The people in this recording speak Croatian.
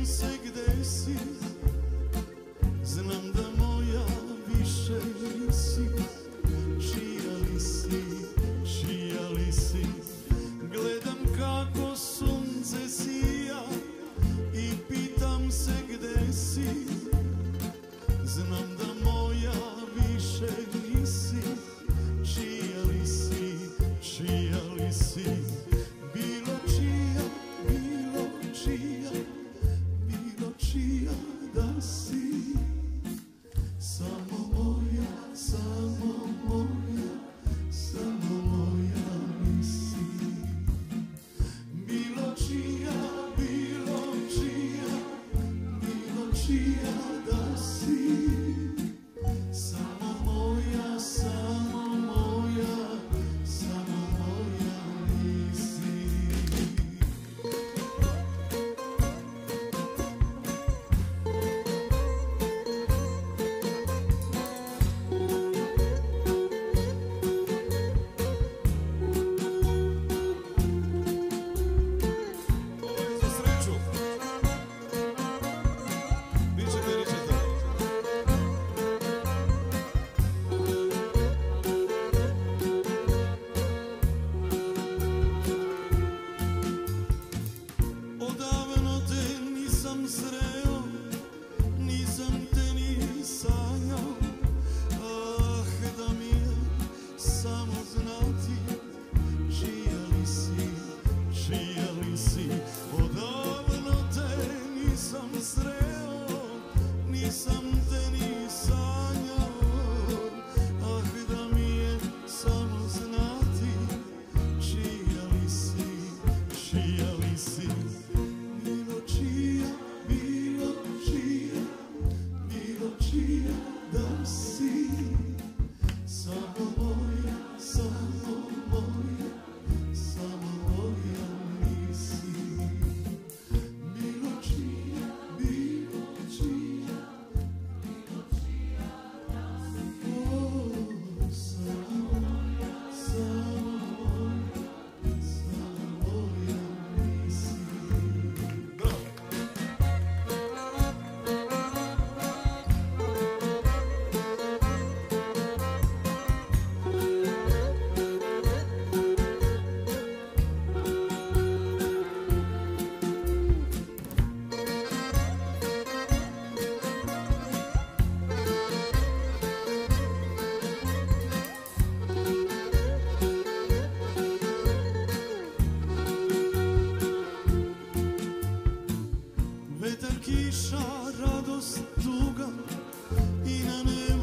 se gde si, znam da moja više nisi. Čija li si, čija li si, gledam kako sunce sija i pitam se gde si, znam da moja više nisi. Čija li si, čija li si, bilo čija, bilo čija, bilo čija da si. Samo moja, samo moja, samo moja nisi. Bilo čija, bilo čija, bilo čija da si. Samo moja, samo moja, samo moja nisi. Odavno te nisam sreo, nisam te ni sanjao. Ah, da mi je samo znati čija li si, čija li si. Odavno te nisam sreo, nisam te ni sanjao. Ah, da mi je samo znati čija li si, čija li si. Bilo čija, bilo čija, bilo čija da si. Samo moja, samo moja, samo moja nisi. Bilo čija, bilo čija, bilo čija da si. Oh, samo moja, samo moja, samo moja nisi. Vetar, kiša, radost, tuga i na nebu